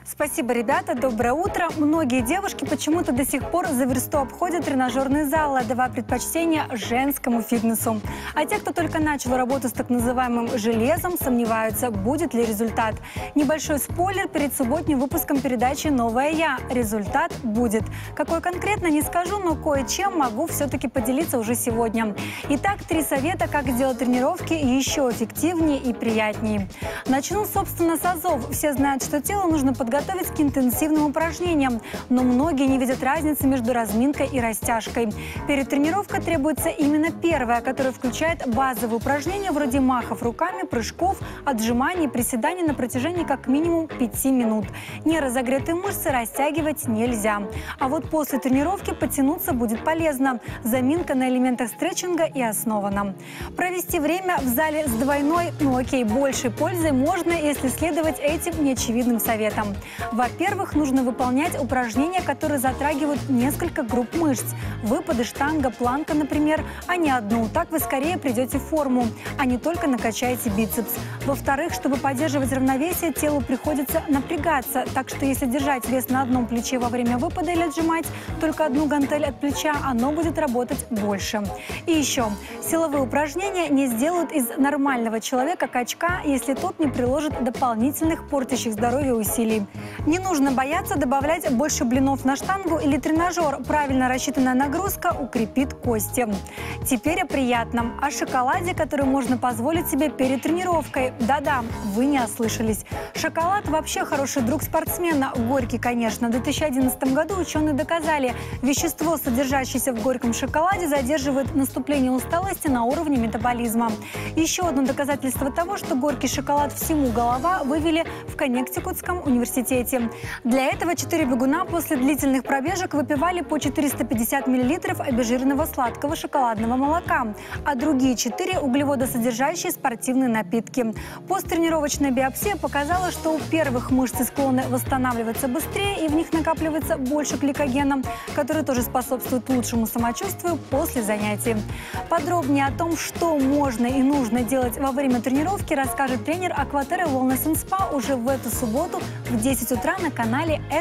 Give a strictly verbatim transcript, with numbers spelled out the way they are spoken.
Спасибо, ребята. Доброе утро. Многие девушки почему-то до сих пор за версту обходят тренажерные залы, давая предпочтение женскому фитнесу. А те, кто только начал работу с так называемым железом, сомневаются, будет ли результат. Небольшой спойлер перед субботним выпуском передачи «Новая я». Результат будет. Какой конкретно, не скажу, но кое-чем могу все-таки поделиться уже сегодня. Итак, три совета, как сделать тренировки еще эффективнее и приятнее. Начну, собственно, с азов. Все знают, что тело нужно подготовить к интенсивным упражнениям, но многие не видят разницы между разминкой и растяжкой. Перед тренировкой требуется именно первая, которая включает базовые упражнения вроде махов руками, прыжков, отжиманий, приседаний на протяжении как минимум пяти минут. Неразогретые мышцы растягивать нельзя. А вот после тренировки потянуться будет полезно. Заминка на элементах стретчинга и основана. Провести время в зале с двойной, ну окей, большей пользой можно, если следовать этим неочевидным советам. Во-первых, нужно выполнять упражнения, которые затрагивают несколько групп мышц. Выпады, штанга, планка, например, а не одну. Так вы скорее придете в форму, а не только накачаете бицепс. Во-вторых, чтобы поддерживать равновесие, телу приходится напрягаться. Так что если держать вес на одном плече во время выпада или отжимать только одну гантель от плеча, оно будет работать больше. И еще, силовые упражнения не сделают из нормального человека качка, если тот не приложит дополнительных портящих здоровье усилий. Не нужно бояться добавлять больше блинов на штангу или тренажер. Правильно рассчитанная нагрузка укрепит кости. Теперь о приятном. О шоколаде, который можно позволить себе перед тренировкой. Да-да, вы не ослышались. Шоколад вообще хороший друг спортсмена. Горький, конечно. В две тысячи одиннадцатом году ученые доказали, вещество, содержащееся в горьком шоколаде, задерживает наступление усталости на уровне метаболизма. Еще одно доказательство того, что горький шоколад всему голова, вывели в Коннектикутском университете. Для этого четыре бегуна после длительных пробежек выпивали по четыреста пятьдесят миллилитров обезжиренного сладкого шоколадного молока, а другие четыре – углеводосодержащие спортивные напитки. Посттренировочная биопсия показала, что у первых мышцы склонны восстанавливаться быстрее и в них накапливается больше гликогена, который тоже способствует лучшему самочувствию после занятий. Подробнее о том, что можно и нужно делать во время тренировки, расскажет тренер Акватерра Wellness энд спа уже в эту субботу в десять утра на канале